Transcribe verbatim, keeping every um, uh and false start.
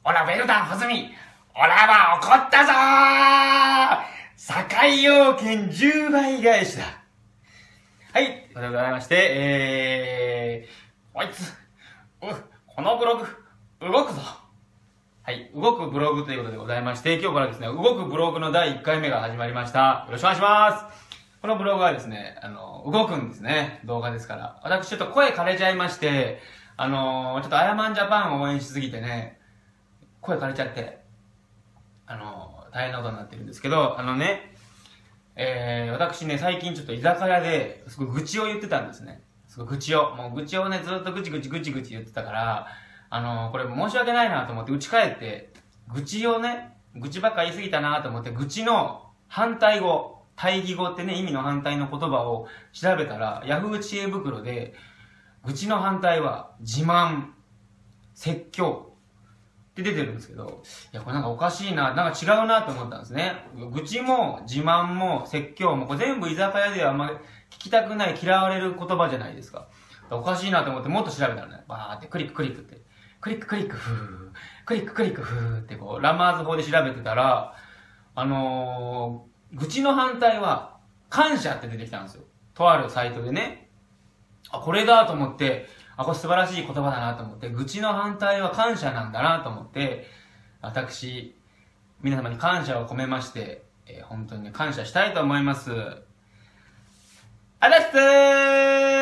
おら、ウェルダン、ホズミ。おらは怒ったぞー堺陽軒じゅうばい返しだ。はい。ということでございまして、えー、こいつ、う、このブログ、動くぞ。はい。動くブログということでございまして、今日からですね、動くブログのだいいっかいめが始まりました。よろしくお願いします。このブログはですね、あの、動くんですね。動画ですから。私ちょっと声枯れちゃいまして、あのー、ちょっとアヤマンジャパンを応援しすぎてね、声枯れちゃって、あのー、大変なことになってるんですけど、あのね、えー、私ね、最近ちょっと居酒屋で、すごい愚痴を言ってたんですね。すごい愚痴を。もう愚痴をね、ずっとぐちぐちぐちぐち言ってたから、あのー、これ申し訳ないなと思って家帰って、愚痴をね、愚痴ばっか言い過ぎたなと思って、愚痴の反対語、対義語ってね、意味の反対の言葉を調べたら、ヤフー知恵袋で、愚痴の反対は、自慢、説教って出てるんですけど、いや、これなんかおかしいな、なんか違うなと思ったんですね。愚痴も、自慢も、説教も、これ全部居酒屋ではあんまり聞きたくない、嫌われる言葉じゃないですか。おかしいなと思ってもっと調べたらね、バーってクリッククリックって、クリッククリック、ふー、クリッククリック、ふーってこう、ラマーズ法で調べてたら、あのー、愚痴の反対は、感謝って出てきたんですよ。とあるサイトでね。あ、これだと思って、あ、これ素晴らしい言葉だなと思って、愚痴の反対は感謝なんだなと思って、私、皆様に感謝を込めまして、えー、本当にね、感謝したいと思います。あざっすー